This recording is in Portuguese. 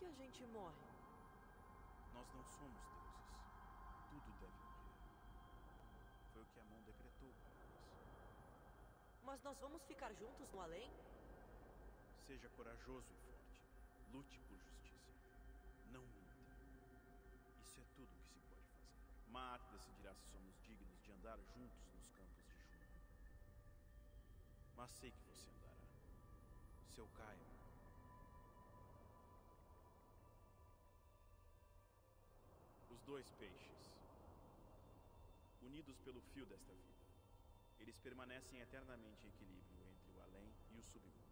que a gente morre? Nós não somos deuses. Tudo deve morrer. Foi o que Amon decretou para nós. Mas nós vamos ficar juntos no além? Seja corajoso e forte. Lute por justiça. Não minta. Isso é tudo o que se pode fazer. Maat decidirá se somos dignos de andar juntos nos campos de Junco. Mas sei que você andará. Seu Caio. Os dois peixes, unidos pelo fio desta vida, eles permanecem eternamente em equilíbrio entre o além e o submundo.